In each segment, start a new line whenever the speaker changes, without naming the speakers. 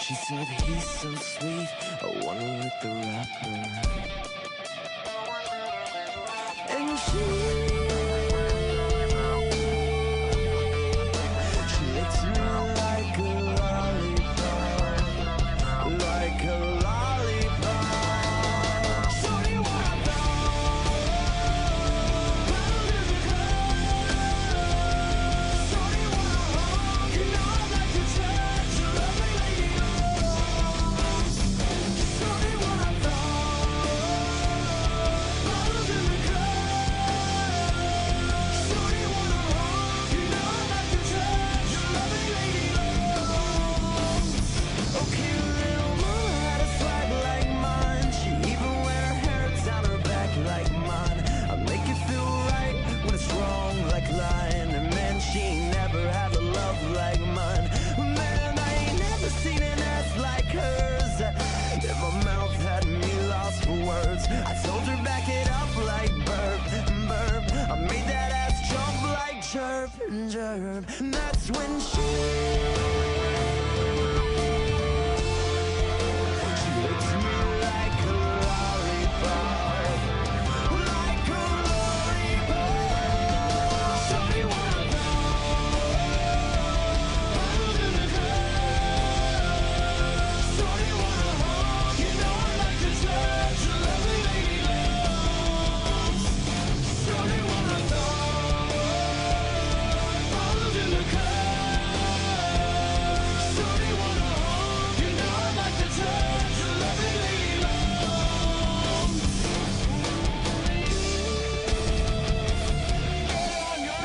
She said he's so sweet, I wanna let the rapper. And she licks me like a lollipop, like a lollipop. Show you what I thought. Show you what I want. You know I'd like to touch your lovely lady. Show you what I thought. Bottles in the club. Show you what I want. You know I'd like to touch your lovely lady. Okay, little mama had a swag like mine. She even wear her hair down her back like mine. I make it feel right when it's wrong like lying. And man, she ain't never had a love like mine. Man, I ain't never seen an ass like hers. If my mouth had me lost for words, I told her back it up like burp, burp. I made that ass jump like chirp, chirp. And that's when she licks me like a lollipop, like a lollipop. Show me what I thought. Bottles in the club. Show me what I want. You know I like to touch your lovely lady loves. Show me what I thought. Bottles in the club. Show me what I want. You know I like to touch your lovely lady loves. On your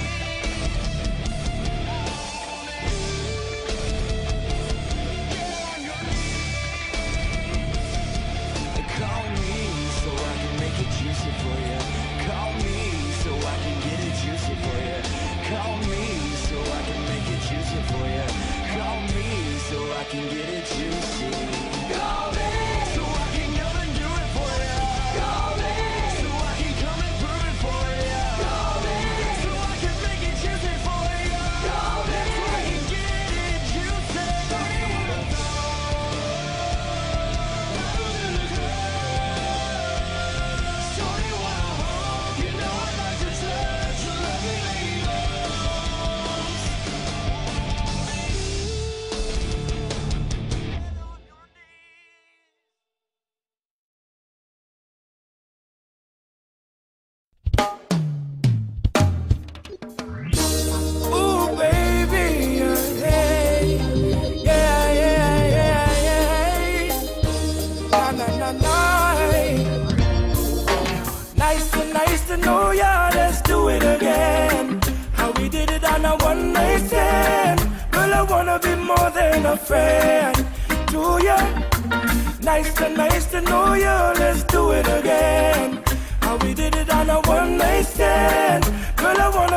Call me so I can make it juicy for you. Call me so I can get it juicy for you. Call me so I can make it juicy for you. Call me so I can get it juicy. Call me so I can come and do it for you. Call me so I can come and prove it for you. Call me so I can make it juicy for you. Call me so I can get it juicy. Show me what I thought. Bottles in the club. Show me what I want. You know I like to touch your lovely lady loves.
Ooh, baby, hey, yeah, yeah, yeah, yeah. Na na na na. Nice to know ya. Let's do it again. How we did it on a one night stand. Girl, I wanna be more than a friend to ya. Nice to know ya. Let's do it again. How we did it on a one night stand. Girl, I wanna